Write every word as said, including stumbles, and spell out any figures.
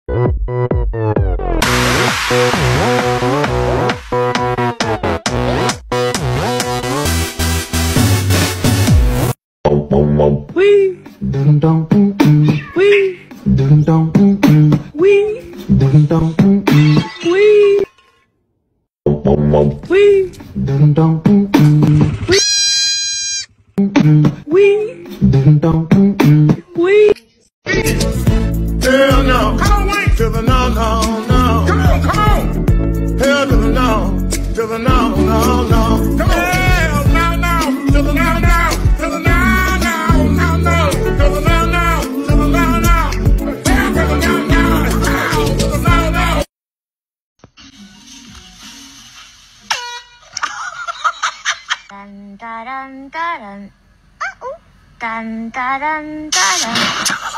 Wee. Dum dum dum dum. Wee. Dum dum dum dum. Wee. Dum dum dum dum. Wee. Wee. Dum dum dum dum. Wee. Wee. Dum dum dum dum. Wee. Hell no. Come on, wait. To the no, no, no. Come on, come on. Hell to the no. To the no, no, no. Come on. Hell no, no. To the no, no. To the no, no, no, no. To the no, no. To the no, no. Hell to the no, no. Hell to the no, no. Dun dun dun dun. Uh oh. Dun dun dun dun.